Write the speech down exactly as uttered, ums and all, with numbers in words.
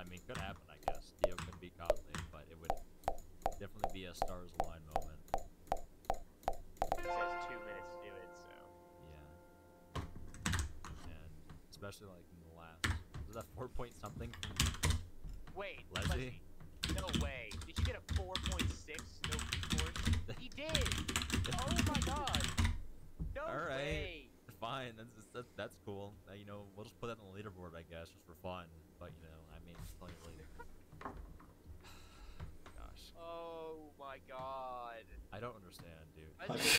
mean, could happen, I guess. Dio could beat Conley, but it would definitely be a stars align moment. It says two minutes to do it, so. Yeah. And especially like in the last, was that four point something? Wait, Leslie? No way. Did you get a four point six no report? He did! Oh my god! No All right. way! Fine, that's, that's that's cool. Uh, you know, we'll just put that on the leaderboard, I guess, just for fun. But you know, I mean, tell you later. Gosh. Oh my god. I don't understand, dude. I